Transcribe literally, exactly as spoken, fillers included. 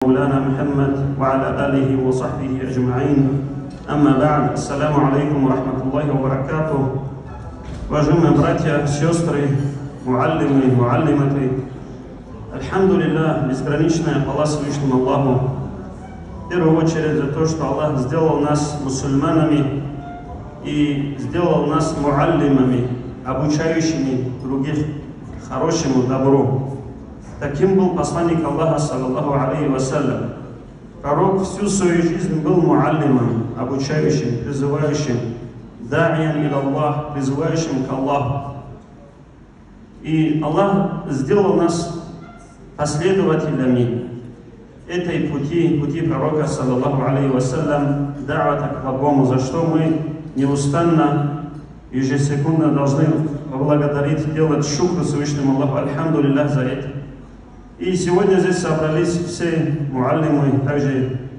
مولانا محمد وعلى آله وصحبه أجمعين. أما بعد, ассаламу алейкум ва рахматуллахи ва баракатух. Уважаемые братья, сестры, муаллимы, муаллиматы, альхамдулиллах, безграничная хвала Всевышнему Аллаху. В первую очередь за то, что Аллах сделал нас мусульманами и сделал нас муаллимами, обучающими других хорошему добру. Таким был посланник Аллаха, саллаллаху алейхи вассалям. Пророк всю свою жизнь был муаллимом, обучающим, призывающим, да'иян иля Аллах, призывающим к Аллаху. И Аллах сделал нас последователями этой пути, пути пророка, саллаллаху алейхи вассалям, да'вата к благому, за что мы неустанно, ежесекундно должны поблагодарить, делать шукр Всевышнему Аллаху, альхамдулиллах, за это. И сегодня здесь собрались все муаллимы, также